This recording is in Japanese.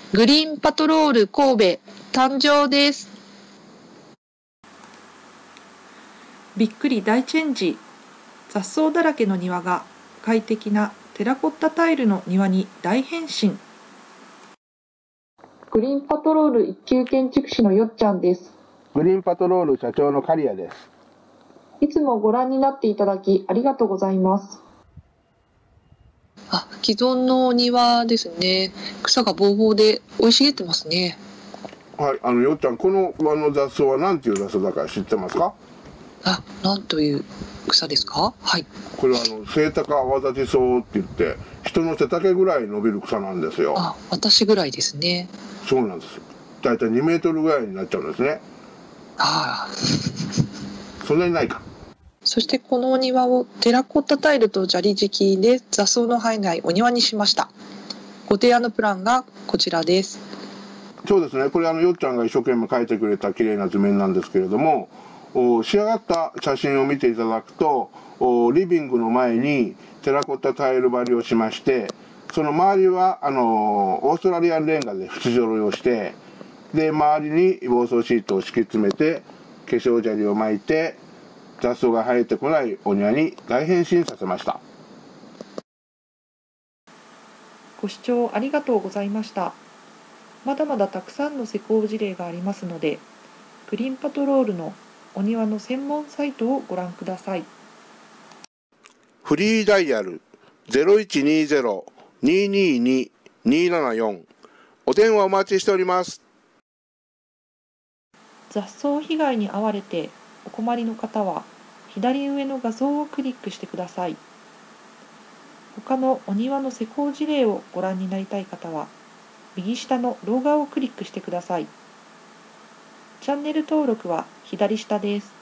グリーンパトロール神戸誕生です。 びっくり大チェンジ。雑草だらけの庭が快適なテラコッタタイルの庭に大変身。 グリーンパトロール一級建築士のよっちゃんです。 グリーンパトロール社長の刈谷です。 いつもご覧になっていただきありがとうございます。既存のお庭ですね。草がぼうぼうで生い茂ってますね。 はい、よっちゃん、この雑草は何ていう雑草だか知ってますか？ なんという草ですか？はい。 これはセイタカアワダチソウって言って、人の背丈ぐらい伸びる草なんですよ。 私ぐらいですね。 そうなんです。だいたい2メートルぐらいになっちゃうんですね。そんなにないか。 そしてこのお庭をテラコッタタイルと砂利敷きで雑草の生えないお庭にしました。ご提案のプランがこちらです。 そうですね。これよっちゃんが一生懸命描いてくれた綺麗な図面なんですけれども、仕上がった写真を見ていただくと、リビングの前にテラコッタタイル張りをしまして、その周りはオーストラリアンレンガで縁揃いをして、で周りに防草シートを敷き詰めて化粧砂利を巻いて雑草が生えてこないお庭に大変身させました。 ご視聴ありがとうございました。まだまだたくさんの施工事例がありますので、グリーンパトロールのお庭の専門サイトをご覧ください。 フリーダイヤル 0120-222-274 お電話お待ちしております。 雑草被害に遭われてお困りの方は左上の画像をクリックしてください。他のお庭の施工事例をご覧になりたい方は右下の動画をクリックしてください。チャンネル登録は左下です。